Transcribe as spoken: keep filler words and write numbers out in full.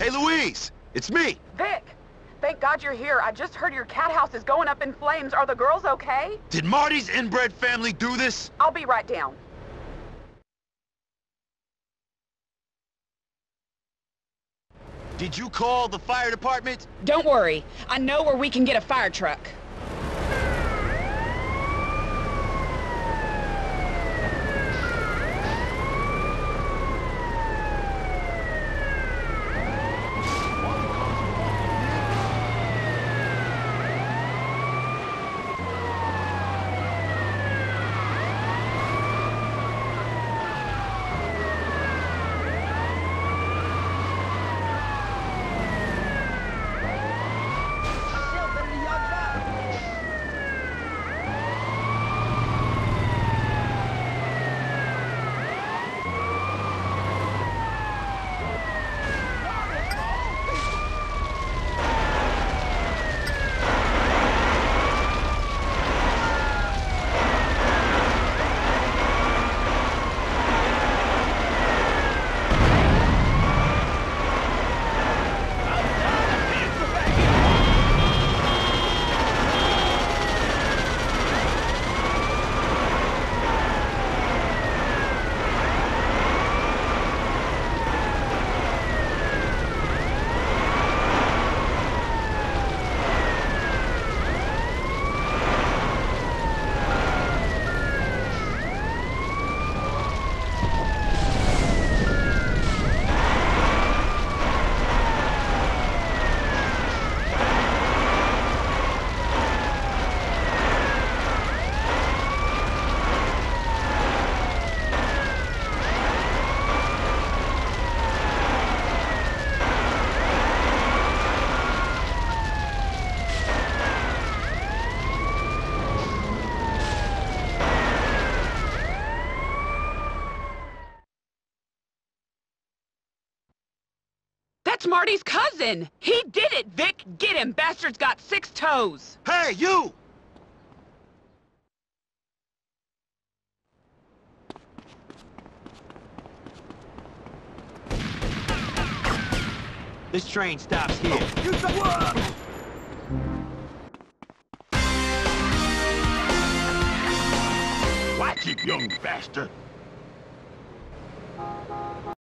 Hey, Louise! It's me! Vic! Thank God you're here. I just heard your cat house is going up in flames. Are the girls okay? Did Marty's inbred family do this? I'll be right down. Did you call the fire department? Don't worry. I know where we can get a fire truck. That's Marty's cousin! He did it, Vic! Get him! Bastard's got six toes! Hey, you! This train stops here. You Watch it, young bastard!